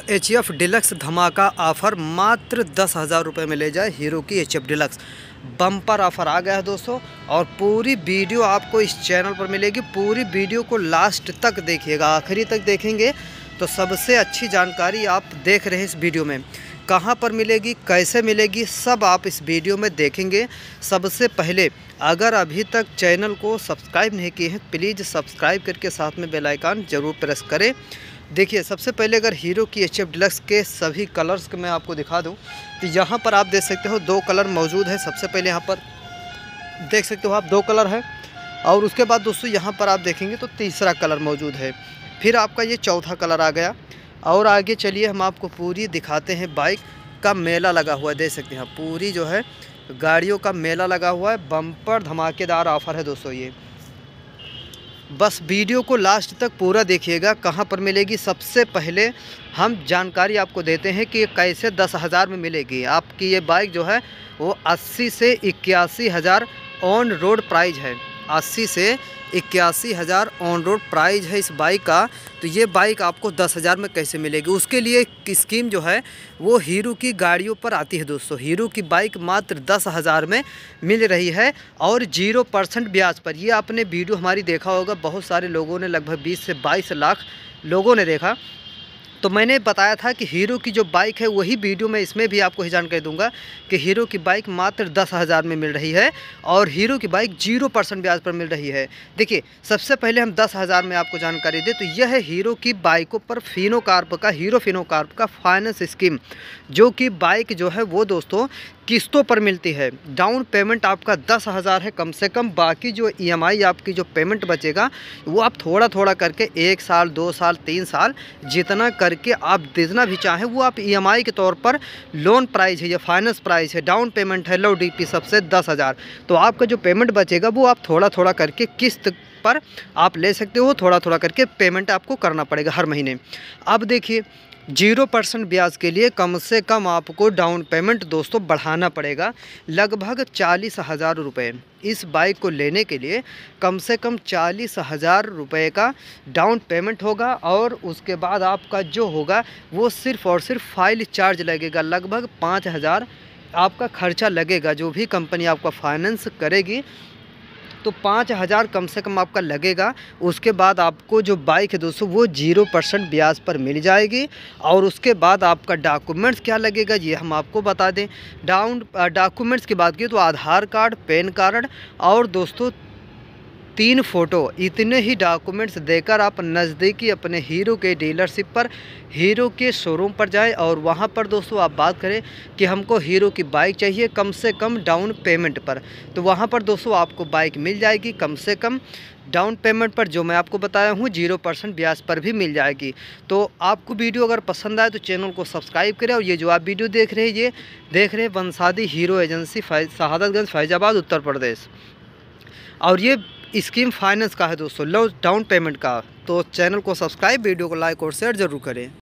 HF deluxe धमाका offer मात्र 10,000 रुपये में ले जाए हीरो की HF डिलक्स बम्पर ऑफ़र आ गया है दोस्तों। और पूरी वीडियो आपको इस चैनल पर मिलेगी। पूरी वीडियो को लास्ट तक देखिएगा, आखिरी तक देखेंगे तो सबसे अच्छी जानकारी आप देख रहे हैं इस वीडियो में। कहाँ पर मिलेगी, कैसे मिलेगी, सब आप इस वीडियो में देखेंगे। सबसे पहले अगर अभी तक चैनल को सब्सक्राइब नहीं किए हैं प्लीज़ सब्सक्राइब करके साथ में बेल आइकन ज़रूर प्रेस करें। देखिए सबसे पहले अगर हीरो की HF डिलक्स के सभी कलर्स को मैं आपको दिखा दूं तो यहाँ पर आप देख सकते हो 2 कलर मौजूद है। सबसे पहले यहाँ पर देख सकते हो आप 2 कलर है और उसके बाद दोस्तों यहाँ पर आप देखेंगे तो तीसरा कलर मौजूद है। फिर आपका ये चौथा कलर आ गया। और आगे चलिए हम आपको पूरी दिखाते हैं। बाइक का मेला लगा हुआ है, देख सकते हैं आप, पूरी जो है गाड़ियों का मेला लगा हुआ है। बम्पर धमाकेदार ऑफ़र है दोस्तों ये। बस वीडियो को लास्ट तक पूरा देखिएगा। कहाँ पर मिलेगी, सबसे पहले हम जानकारी आपको देते हैं कि कैसे 10,000 में मिलेगी। आपकी ये बाइक जो है वो 80 से 81,000 ऑन रोड प्राइस है। 80 से 81,000 ऑन रोड प्राइस है इस बाइक का। तो ये बाइक आपको 10,000 में कैसे मिलेगी, उसके लिए स्कीम जो है वो हीरो की गाड़ियों पर आती है दोस्तों। हीरो की बाइक मात्र 10,000 में मिल रही है और 0% ब्याज पर। ये आपने वीडियो हमारी देखा होगा, बहुत सारे लोगों ने, लगभग 20 से 22 लाख लोगों ने देखा। तो मैंने बताया था कि हीरो की जो बाइक है वही वीडियो में इसमें भी आपको ही जानकारी दूंगा कि हीरो की बाइक मात्र 10,000 में मिल रही है और हीरो की बाइक 0% ब्याज पर मिल रही है। देखिए सबसे पहले हम 10,000 में आपको जानकारी दें तो यह है हीरो की बाइकों पर हीरो फिनो कार्प का फाइनेंस स्कीम, जो कि बाइक जो है वो दोस्तों किस्तों पर मिलती है। डाउन पेमेंट आपका 10,000 है कम से कम। बाकी जो EMI आपकी जो पेमेंट बचेगा वो आप थोड़ा थोड़ा करके 1 साल 2 साल 3 साल जितना करके आप जितना भी चाहें वो आप EMI के तौर पर लोन प्राइस है या फाइनेंस प्राइस है, डाउन पेमेंट है लो DP सबसे 10,000। तो आपका जो पेमेंट बचेगा वो आप थोड़ा थोड़ा करके किस्त पर आप ले सकते हो। थोड़ा थोड़ा करके पेमेंट आपको करना पड़ेगा हर महीने। अब देखिए 0% ब्याज के लिए कम से कम आपको डाउन पेमेंट दोस्तों बढ़ाना पड़ेगा लगभग 40,000 रुपये। इस बाइक को लेने के लिए कम से कम 40,000 रुपये का डाउन पेमेंट होगा और उसके बाद आपका जो होगा वो सिर्फ़ और सिर्फ फाइल चार्ज लगेगा। लगभग 5,000 आपका खर्चा लगेगा। जो भी कंपनी आपका फाइनेंस करेगी तो 5,000 कम से कम आपका लगेगा। उसके बाद आपको जो बाइक है दोस्तों वो 0% ब्याज पर मिल जाएगी। और उसके बाद आपका डॉक्यूमेंट्स क्या लगेगा ये हम आपको बता दें। डॉक्यूमेंट्स की बात की तो आधार कार्ड, पैन कार्ड और दोस्तों 3 फ़ोटो, इतने ही डॉक्यूमेंट्स देकर आप नज़दीकी अपने हीरो के डीलरशिप पर, हीरो के शोरूम पर जाएं और वहां पर दोस्तों आप बात करें कि हमको हीरो की बाइक चाहिए कम से कम डाउन पेमेंट पर, तो वहां पर दोस्तों आपको बाइक मिल जाएगी कम से कम डाउन पेमेंट पर, जो मैं आपको बताया हूँ 0% ब्याज पर भी मिल जाएगी। तो आपको वीडियो अगर पसंद आए तो चैनल को सब्सक्राइब करें। और ये जो आप वीडियो देख रहे हैं ये देख रहे हैं वंशादी हीरो एजेंसी शहादतगंज फैज़ाबाद उत्तर प्रदेश। और ये स्कीम फाइनेंस का है दोस्तों, लो डाउन पेमेंट का। तो चैनल को सब्सक्राइब, वीडियो को लाइक और शेयर ज़रूर करें।